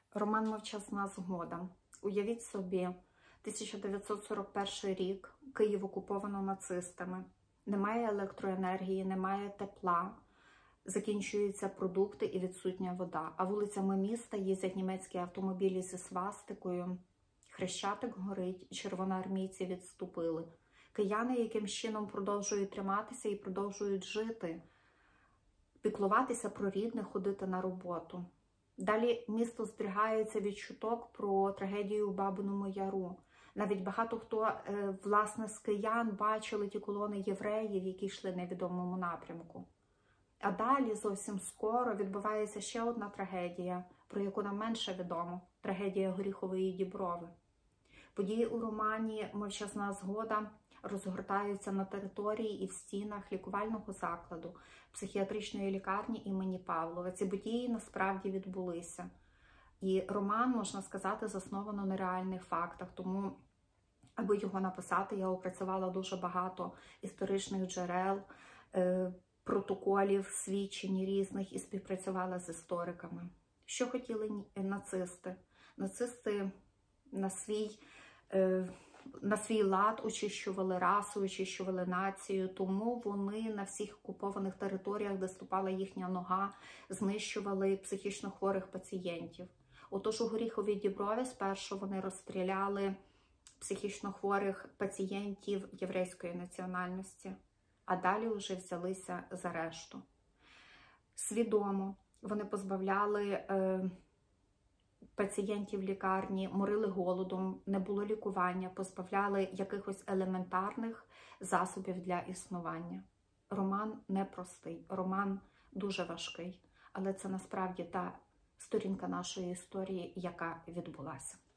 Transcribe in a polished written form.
Роман «Мовчазна згода». Уявіть собі, 1941 рік, Київ окуповано нацистами. Немає електроенергії, немає тепла, закінчуються продукти і відсутня вода. А вулицями міста їздять німецькі автомобілі зі свастикою. Хрещатик горить, червоноармійці відступили. Кияни якимсь чином продовжують триматися і продовжують жити, піклуватися про рідних, ходити на роботу. Далі місто здригається від чуток про трагедію у Бабиному Яру. Навіть багато хто, власне, з киян бачили ті колони євреїв, які йшли в невідомому напрямку. А далі зовсім скоро відбувається ще одна трагедія, про яку нам менше відомо – трагедія Горіхової Діброви. Події у романі «Мовчазна згода» розгортаються на території і в стінах лікувального закладу, психіатричної лікарні імені Павлова. Ці події насправді відбулися. І роман, можна сказати, засновано на реальних фактах. Тому, аби його написати, я опрацювала дуже багато історичних джерел, протоколів, свідчень різних і співпрацювала з істориками. Що хотіли нацисти? Нацисти на свій лад очищували расу, очищували націю, тому вони на всіх окупованих територіях, де ступала їхня нога, знищували психічно хворих пацієнтів. Отож у Горіховій Діброві спершу вони розстріляли психічно хворих пацієнтів єврейської національності, а далі вже взялися за решту. Свідомо вони позбавляли пацієнтів лікарні, морили голодом, не було лікування, позбавляли якихось елементарних засобів для існування. Роман непростий, роман дуже важкий, але це насправді та сторінка нашої історії, яка відбулася.